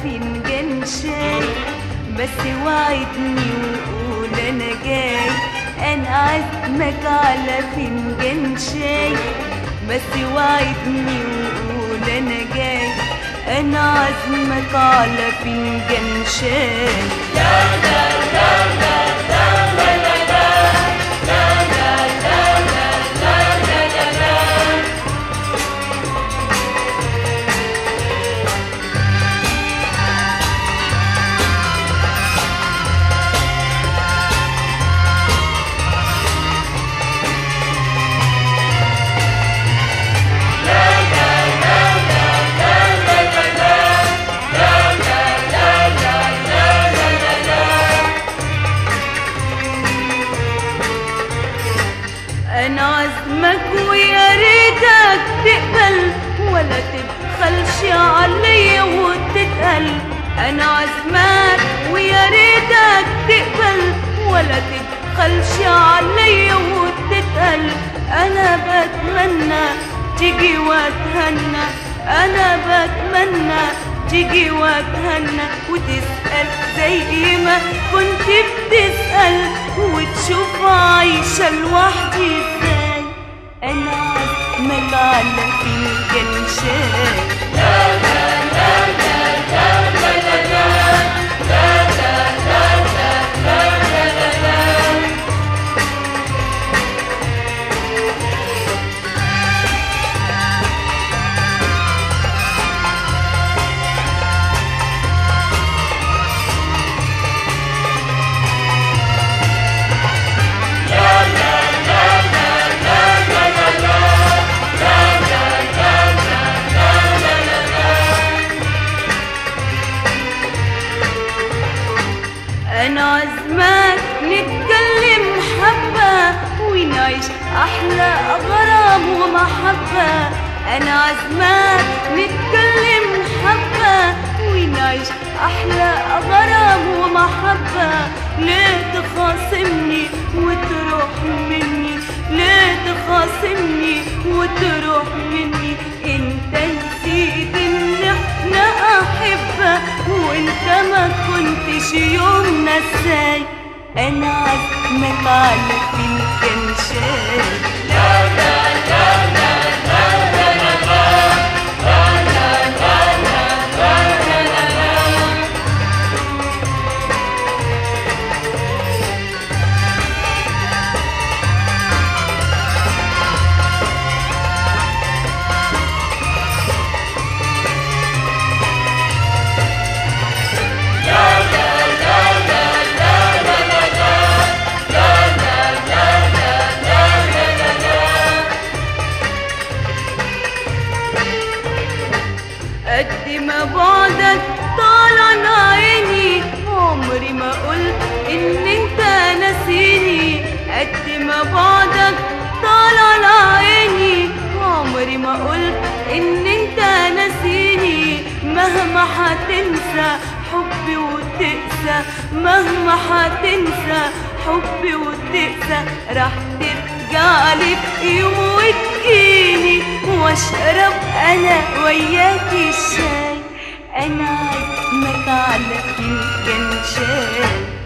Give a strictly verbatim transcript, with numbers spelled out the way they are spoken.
فنجان شاي، بس وعدني وقول انا جاي. انا عازمك على فنجان شاي، بس وعدني وقول انا جاي. انا عازمك على فنجان شاي. لا لا لا لا لا لا لا أنا عازمك ويا ريتك تقبل، ولا تبخلش عليا وتتقل. أنا عازمك ويا ريتك تقبل، ولا تبخلش عليا وتتقل. أنا بتمنى تيجي واتهنى، أنا بتمنى تيجي واتهنى وتسأل زي ما كنت بتسأل، وتشوف عايشة لوحدي ازاي. أنا عازمك على فنجان شاي. لا لا لا لا لا لا لا لا لا لا لا لا. أنا عازمك نتكلم حبة ونعيش أحلى غرام ومحبة. أنا عازمك نتكلم حبة ونعيش أحلى غرام ومحبة. ليه تخاصمني وتروح مني؟ ليه تخاصمني وتروح مني؟ انت نسيت ان احنا أحبة، وانت ما كنتش يوم نساي. أنا عازمك على فنجان شاي. لا لا لا لا لا لا لا لا لا لا لا لا. قد ما بعدك طال عن عيني، عمري ما قلت ان انت ناسيني. قد ما بعدك طال عن عيني، عمري ما قلت ان انت ناسيني. مهما هتنسى حبي وتقسى، مهما هتنسى حبي وتقسى، راح ترجعلي في يوم وتجيني واشرب انا وياك الشاي. انا عازمك على فنجان شاي.